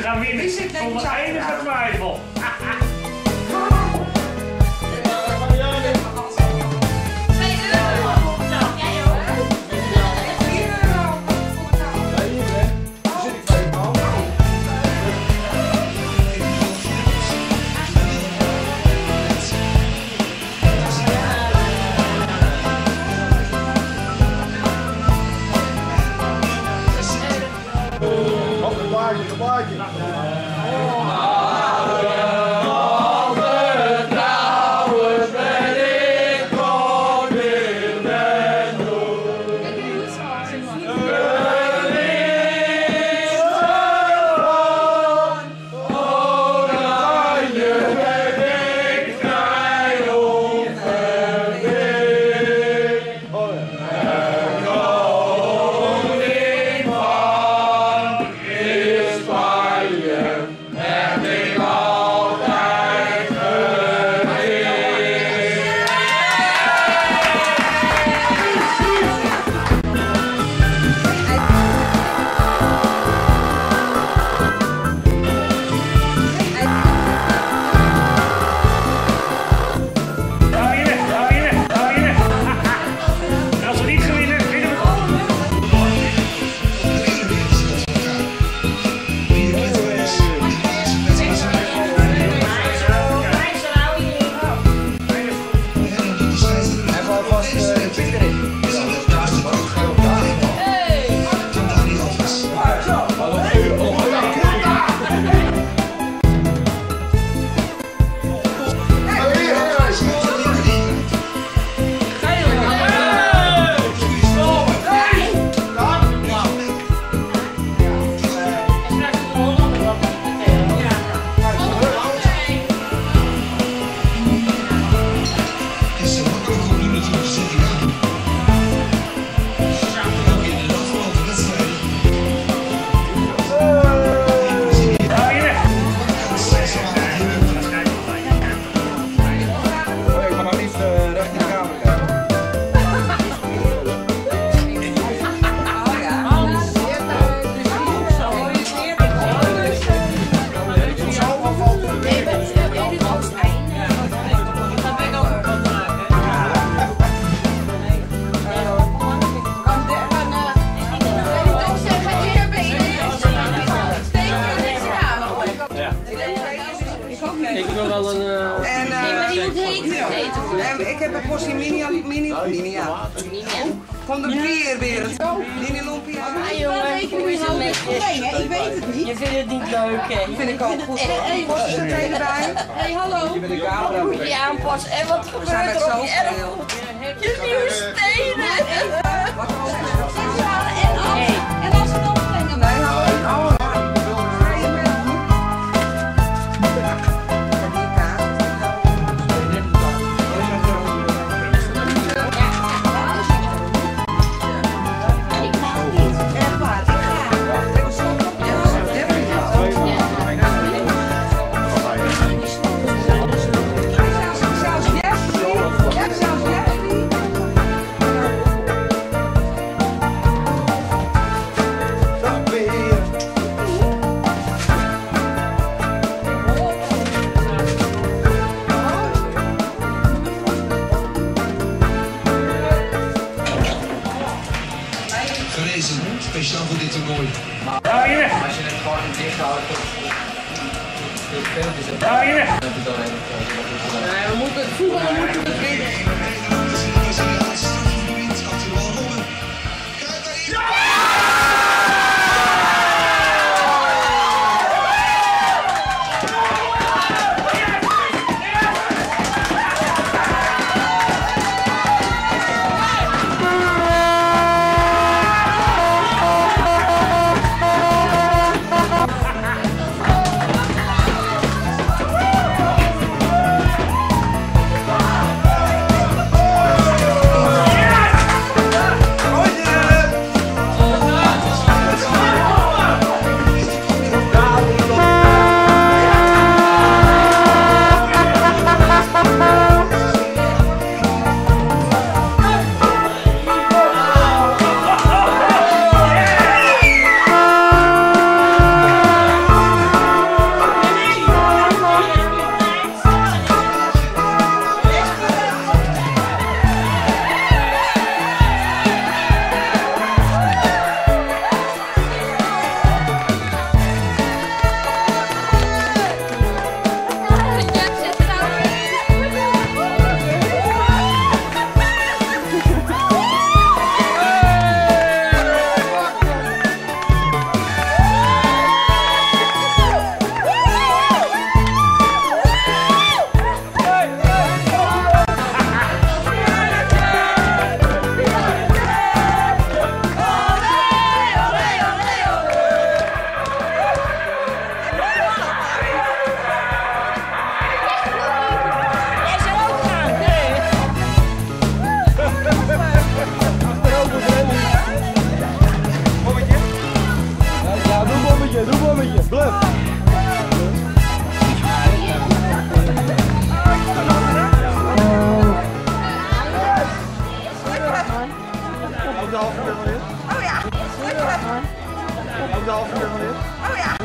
gaan winnen. Zonder enige twijfel. Een plaatje. Ik wil wel een... En ik heb een portie mini van de bier weer. Mini lumpia. Ah jongen, hoe is het met je? Ik weet het niet. Je vindt het niet leuk, hè? Vind ik ook goed. Porties er twee erbij. Hé, hallo. Hoe moet je je aanpassen? En wat gebeurt er op je erfgoed? Je nieuwe stenen. En als we dan brengen. Nee, hou ik. Speciaal voor dit toernooi. Als je het gewoon dicht houdt, heel veel is het. Nee, we moeten het voetballen, we moeten het winnen. Ook de halve meneer? Oh ja. Ook de halve meneer? Oh ja.